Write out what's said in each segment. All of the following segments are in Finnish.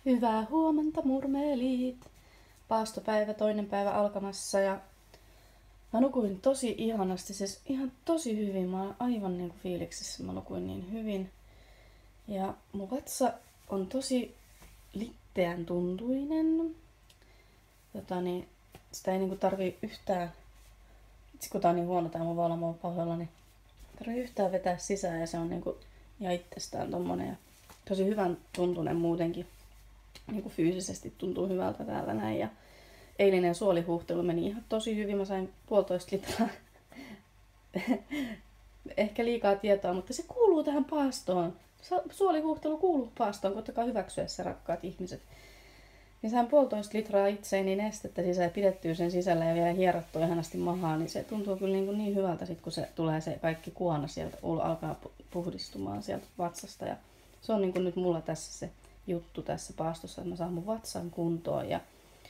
Hyvää huomenta, murmeelit! Paastopäivä, toinen päivä alkamassa ja mä nukuin tosi ihanasti, siis ihan tosi hyvin. Mä oon aivan niinku fiiliksissä, mä nukuin niin hyvin. Ja mun vatsa on tosi litteän tuntuinen. Sitä ei niinku tarvii yhtään, itse kun tää on niin huono tää mun valmo pahoilla, niin tarvii yhtään vetää sisään ja se on niinku ihan itsestään tommonen ja tosi hyvän tuntunen muutenkin. Niinku fyysisesti tuntuu hyvältä täällä näin ja eilinen suolihuuhtelu meni ihan tosi hyvin. Mä sain 1,5 litraa. Ehkä liikaa tietoa, mutta se kuuluu tähän paastoon. Suolihuuhtelu kuuluu paastoon, koittakaa hyväksyä se, rakkaat ihmiset. Niin sain 1,5 litraa itseeni nestettä sisään ja pidettyä sen sisällä ja vielä hierottua ihanasti mahaan, niin se tuntuu kyllä niin hyvältä sit, kun se tulee se kaikki kuona sieltä, alkaa puhdistumaan sieltä vatsasta. Ja se on niin nyt mulla tässä se juttu tässä paastossa, että mä saan mun vatsan kuntoon ja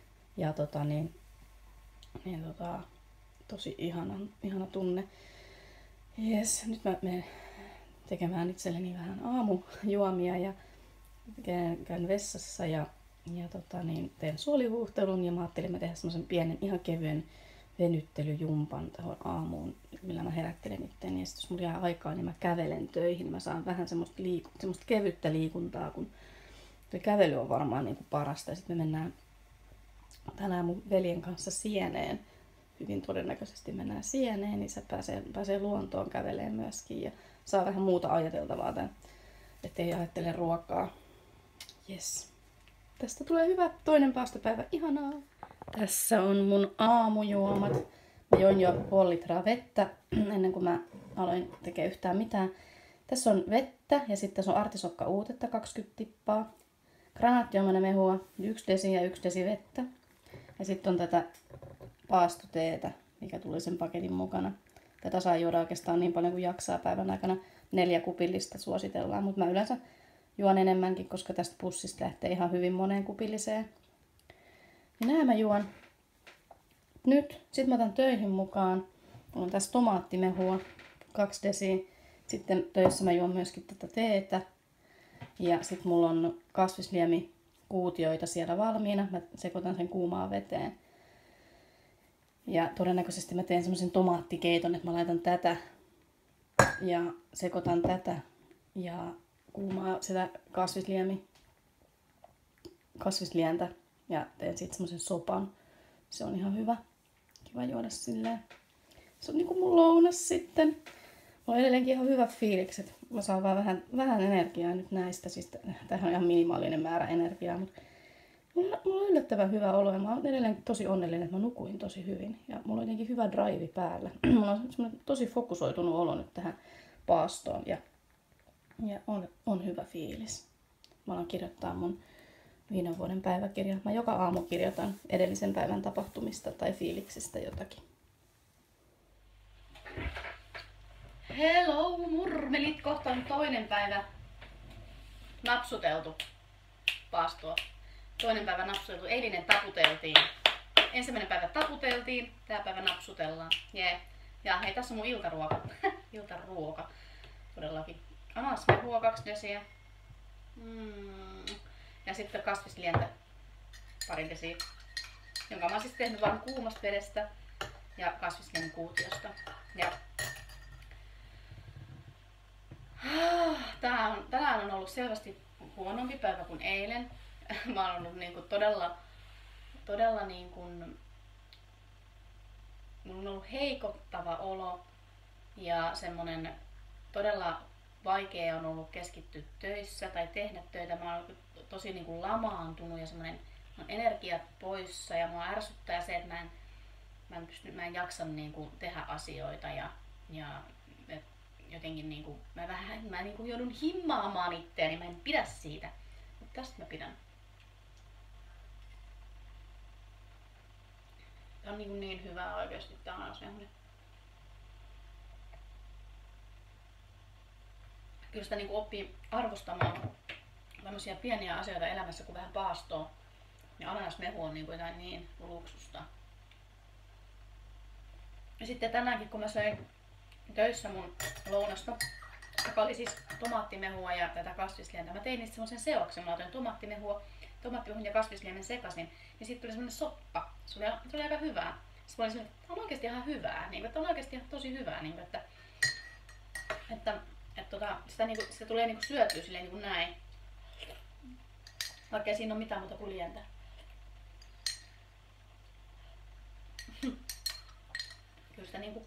tosi ihana tunne. Jes, nyt mä menen tekemään itselleni vähän aamujuomia ja käyn vessassa ja teen suolihuuhtelun ja mä ajattelin mä tehdä semmosen pienen ihan kevyen venyttelyjumpan tähän aamuun, millä mä herättelen itteeni. Ja sit jos mulla jää aikaa, niin mä kävelen töihin. Mä saan vähän semmoista kevyttä liikuntaa, kun se kävely on varmaan niin kuin parasta. Ja sitten me mennään tänään mun veljen kanssa Sieneen. Hyvin todennäköisesti mennään Sieneen, niin se pääsee luontoon käveleen myöskin. Ja saa vähän muuta ajateltavaa tämän, ettei ajattele ruokaa. Yes. Tästä tulee hyvä toinen paastopäivä. Ihanaa! Tässä on mun aamujuomat. Mä join jo 0,5 litraa vettä ennen kuin mä aloin tekemään yhtään mitään. Tässä on vettä ja sitten tässä on artisokkauutetta 20 tippaa. Granaattiomenamehua 1 desi ja 1 desi vettä. Ja sitten on tätä paastoteetä, mikä tuli sen paketin mukana. Tätä saa juoda oikeastaan niin paljon kuin jaksaa päivän aikana. 4 kupillista suositellaan, mutta mä yleensä juon enemmänkin, koska tästä pussista lähtee ihan hyvin moneen kupilliseen. Ja nää mä juon nyt. Sitten mä otan töihin mukaan. Mulla on tässä tomaattimehua 2 desiä. Sitten töissä mä juon myöskin tätä teetä. Ja sitten mulla on kasvisliemikuutioita siellä valmiina. Mä sekoitan sen kuumaan veteen. Ja todennäköisesti mä teen semmosen tomaattikeiton, että mä laitan tätä ja sekoitan tätä ja kuumaa sitä kasvislientä ja teen siitä semmosen sopan. Se on ihan hyvä. Kiva juoda silleen. Se on niinku mun lounas sitten. Mulla on edelleenkin ihan hyvät fiilikset. Mä saan vaan vähän energiaa nyt näistä. Siis tämähän on ihan minimaalinen määrä energiaa, mutta mulla on yllättävän hyvä olo ja mä oon edelleen tosi onnellinen, että mä nukuin tosi hyvin. Ja mulla on jotenkin hyvä drive päällä. Mulla on semmoinen tosi fokusoitunut olo nyt tähän paastoon ja on hyvä fiilis. Mä alan kirjoittaa mun viime vuoden päiväkirjaa. Mä joka aamu kirjoitan edellisen päivän tapahtumista tai fiiliksistä jotakin. Hello murmelit, kohta on toinen päivä napsuteltu paastoa. Toinen päivä napsuteltu, eilinen taputeltiin. Ensimmäinen päivä taputeltiin, tää päivä napsutellaan. Yeah. Ja hei, tässä on mun iltaruoka. Iltaruoka todellakin. Ananasmehua 2 desiä. Ja sitten kasvislientä 2 desiä. Jonka mä oon siis tehnyt vaan kuumasta vedestä ja kasvisliemikuutiosta. Ja tänään on ollut selvästi huonompi päivä kuin eilen. Mä oon ollut niinku todella niinku, mulla on ollut heikottava olo ja semmonen todella vaikea on ollut keskittyä töissä tai tehdä töitä. Mä oon tosi niinku lamaantunut ja semmonen energiat poissa ja mua ärsyttää se, että mä en jaksa niinku tehdä asioita ja jotenkin niinku, mä niinku joudun himmaamaan itteeni, mä en pidä siitä. Mutta tästä mä pidän. Tää on niin hyvää oikeesti tää ananasmehu. Kyllä sitä niinku oppii arvostamaan tämmösiä pieniä asioita elämässä kuin vähän paastoa. Ja ananasmehu on niinku jotain niin luksusta. Ja sitten tänäänkin kun mä söin töissä mun lounasta, joka oli siis tomaattimehua ja tätä kasvislientä. Mä tein niistä semmoisen seoksen, mä laitoin tomaattimehun ja kasvisliemen sekasin, ja sitten tuli semmoinen soppa. Se oli aika hyvää. Sitten oli semmoinen, että on oikeasti ihan hyvää, niin, että on oikeasti ihan tosi hyvää, niin, että sitä tulee niin syötyä silleen niin kuin näin. Vaikka ei siinä ole mitään muuta kuin lientä. Kyllä sitä niin kuin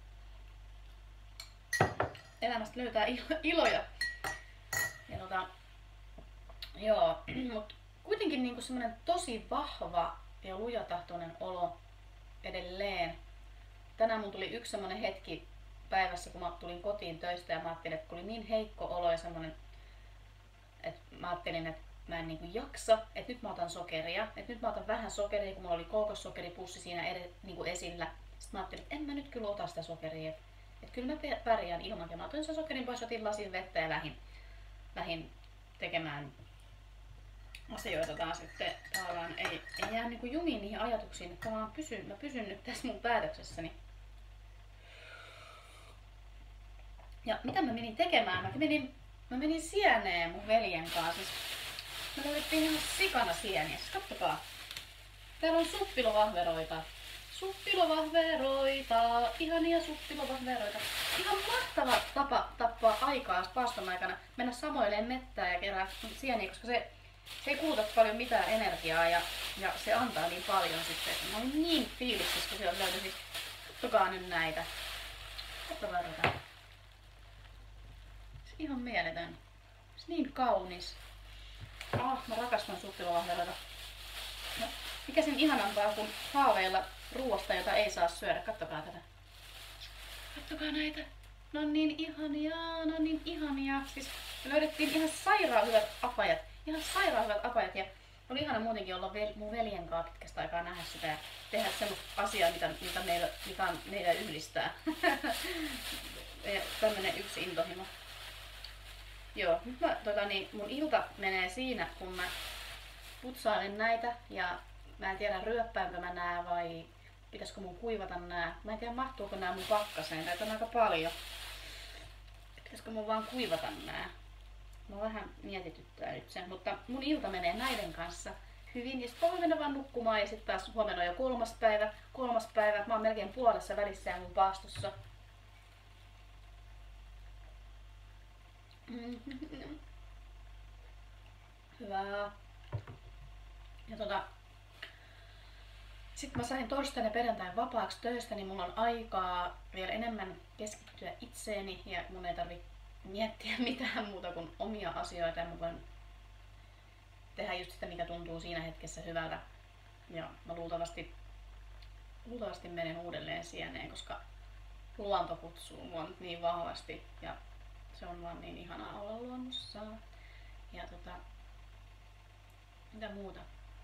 elämästä löytää iloja. Ja joo, mutta kuitenkin niinku semmoinen tosi vahva ja lujatahtoinen olo edelleen. Tänään mun tuli yksi semmoinen hetki päivässä, kun mä tulin kotiin töistä ja mä ajattelin, että kun oli niin heikko olo ja semmoinen, että mä ajattelin, että mä en niinku jaksa, että nyt mä otan sokeria, että nyt mä otan vähän sokeria, kun mulla oli kookossokeripussi siinä niinku esillä. Sitten mä ajattelin, että en mä nyt kyllä ota sitä sokeria, että kyllä mä pärjään ilman, ja mä otin sen sokerin pois, otin lasin vettä ja lähdin tekemään asioita taas, että tavallaan ei jää niinku jumiin niihin ajatuksiin, että tavallaan mä pysyn nyt tässä mun päätöksessäni. Ja mitä mä menin tekemään? Mä menin sieneen mun veljen kanssa. Siis me löydettiin ihan sikana sieniä. Siis katsokaa. Täällä on suppilovahveroita. Suppilovahveroita. Ihania suppilovahveroita. Ihan mahtava tapa tappaa aikaa paaston aikana. Mennä samoilleen mettään ja kerää sieniä, koska se ei kuluta paljon mitään energiaa ja se antaa niin paljon sitten. Mä olin niin fiiliksissä, kun sieltä löytyi. Katsokaa nyt näitä. Katsokaa tätä. Ihan mieletön. Se niin kaunis. Mä rakastan suppilovahveroita. No, mikä sen ihanampaa kuin haaveilla ruoasta, jota ei saa syödä. Katsokaa tätä. Katsokaa näitä. Ne on niin ihania. Siis me löydettiin ihan sairaan hyvät apajat. Ja oli ihana muutenkin olla mun veljen kanssa pitkästä aikaa nähdä sitä ja tehdä semmoista asiaa, mitä meitä yhdistää. Tämmönen yksi intohimo. Joo, nyt mun ilta menee siinä, kun mä putsailen näitä ja mä en tiedä ryöppäänkö mä nää vai pitäisikö mun kuivata nää. Mä en tiedä mahtuuko nää mun pakkaseen, näitä on aika paljon. Pitäisikö mun vaan kuivata nää. Mä vähän mietityttää nyt sen, mutta mun ilta menee näiden kanssa hyvin. Ja sitten voin mennä vaan nukkumaan ja sitten taas huomenna on jo kolmas päivä. Mä oon melkein puolessa välissä ja mun paastossa. Hyvä. Ja sitten mä sain torstaina ja perjantain vapaaksi töistä, niin mulla on aikaa vielä enemmän keskittyä itseeni ja mun ei tarvi miettiä mitään muuta kuin omia asioita ja mä voin tehdä just sitä, mikä tuntuu siinä hetkessä hyvältä. Ja mä luultavasti menen uudelleen sieneen, koska luonto kutsuu mua nyt niin vahvasti ja se on vaan niin ihanaa olla luonnossa. Ja mitä muuta?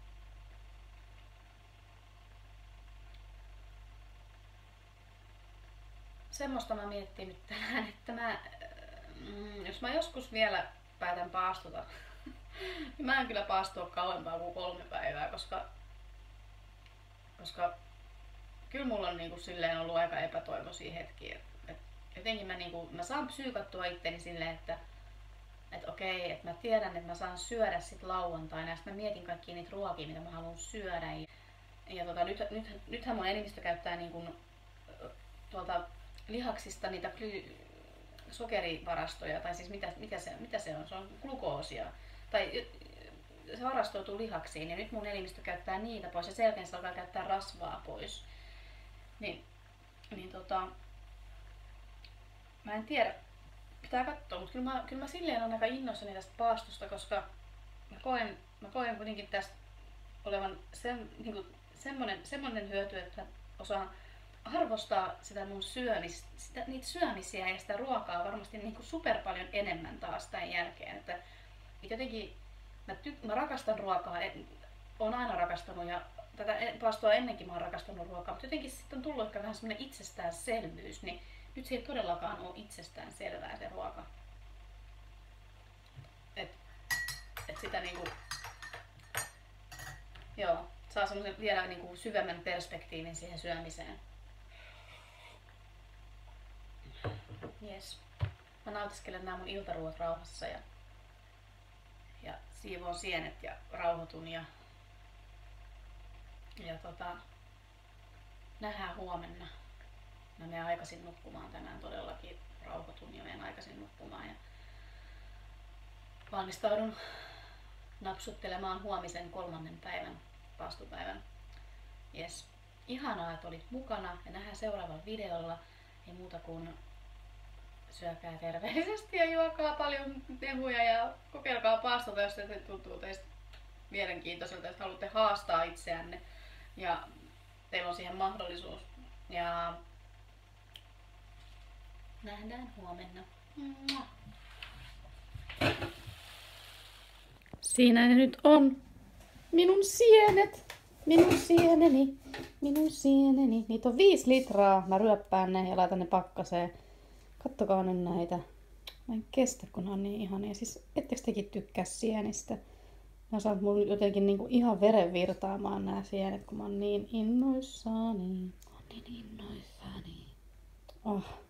Semmoista mä miettin nyt tänään, että jos mä joskus vielä päätän paastota, niin mä en kyllä paastoa kauempaa kuin 3 päivää, koska kyllä mulla on niinku silleen ollut aika epätoivoisia hetkiä. Jotenkin mä saan psyykattua itteni silleen, että okei, että mä tiedän, että mä saan syödä sit lauantaina ja sitten mä mietin kaikkia niitä ruokia, mitä mä haluan syödä. Ja nythän mun enemmistö käyttää niinku tuolta lihaksista niitä sokerivarastoja, tai siis mitä se on? Se on glukoosia. Tai se varastoituu lihaksiin ja nyt mun elimistö käyttää niitä pois ja sen jälkeen se alkaa käyttää rasvaa pois. Mä en tiedä, pitää katsoa, mutta kyllä mä silleen on aika innoissani tästä paastosta, koska mä koen kuitenkin tästä olevan semmonen hyöty, että osaan arvostaa sitä mun niitä syömisiä ja sitä ruokaa varmasti niinku super paljon enemmän taas tämän jälkeen. Että jotenkin mä rakastan ruokaa, oon aina rakastanut ja tätä paastoa ennenkin mä oon rakastanut ruokaa, mutta jotenkin sitten on tullut ehkä vähän semmoinen itsestäänselvyys, niin nyt se ei todellakaan ole itsestään selvää se ruoka. Et sitä niinku, joo, saa semmoisen vielä niinku syvemmän perspektiivin siihen syömiseen. Yes. Mä nautiskelen nämä mun iltaruot rauhassa ja siivoon sienet ja rauhoitun ja nähdään huomenna. Mä menen aikaisin nukkumaan tänään todellakin, rauhoitun ja menen aikaisin nukkumaan ja valmistaudun napsuttelemaan huomisen 3. päivän paastopäivän. Jes. Ihanaa, että olit mukana ja nähdään seuraavalla videolla. Ei muuta kuin syökää terveellisesti ja juokaa paljon tehuja ja kokeilkaa paastota, jos se tuntuu teistä mielenkiintoiselta, että haluatte haastaa itseänne ja teillä on siihen mahdollisuus. Ja nähdään huomenna. Siinä ne nyt on. Minun sienet. Minun sieneni. Niitä on 5 litraa. Mä ryöppään ne ja laitan ne pakkaseen. Kattokaa nyt näitä. Mä en kestä, kun ne on niin ihania. Siis ettekö tekin tykkää sienistä? Mä saan mulla jotenkin niinku ihan veren virtaamaan nää sienet, kun mä oon niin innoissani. Oh.